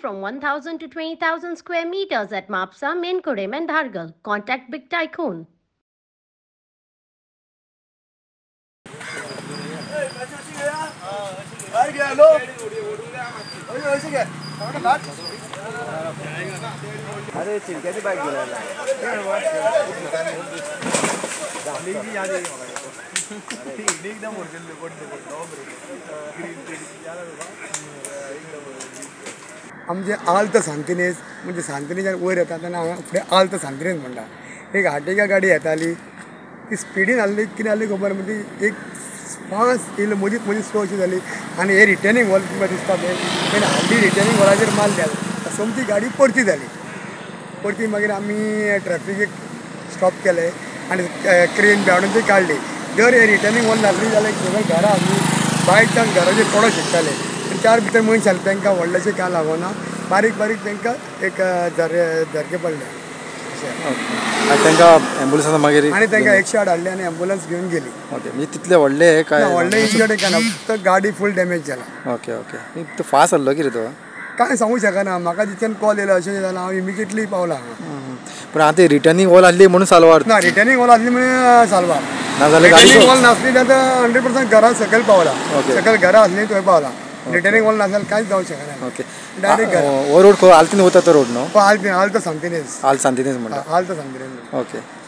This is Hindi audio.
from 1,000 to 20,000 square meters at Mapsa, Menkurem and Dhargal. Contact Big Tycoon. अरे चिंक्याची बाईक घेऊन आमचे आल्त सांतिनेज म्हणजे सांतिनेच्यान वयर येता तेन्ना हांगा फुडें आल्त सांतिनेज म्हणटा एक आर्टिगा गाडी येताली ती स्पिडीन आहली कितें आहली खबर म्हणजे एक फास्ट येयली मदींच स्लो अशी जाली आनी हे रिटर्निंग वॉल तुमकां दिसता तेणें हाडली रिटर्निंग वॉलाचेर मारल्या सोमती गाडी परती जाली परती मागीर आमी ट्रॅफिकेक स्टॉप केले आनी क्रेन बेवडांचेर काडली जर हे रिटर्निंग वॉल नासली जाल्यार सगळें घरा आसली बायक तांकां घराचेर पडो शिकताले आनी चार भितर मनशां तांकां व्हडलेशें कांय लागोना बारीक बारीक तांकां एक झरके पडले एम्बुलन्स मागीर आनी तांकां 108 हाडले आनी एम्बुलन्स घेवन गेली ओके म्हणजे तितले व्हडले काय व्हडले इंजर्ड काय ना फक्त गाडी फूल डॅमेज जाला ओके ओके तो फास्ट आसलो कितें तो काय सांगूंक शकना म्हाका जितल्यान कॉल येयलो अशें जालां हांव इमिजिएटली पावला पण आतां रिटर्निंग वॉल आसली म्हणून सालवार ना रिटर्निंग वॉल आसली म्हणून सालवार ना जाल्यार रिटर्निंग वॉल नासली जाल्यार 100% घरा सकयल पावला सकयल घरा आसली थंय पावला रिटर्निंग वॉल नासल्यार कांयच जावंक शकना ओके डायरेक्ट हो रोड आल्तीन वता तो रोड न्हू आल्त सांतिनेज आल्त सांतिनेज म्हणटा आल्त सांतिनेज ओके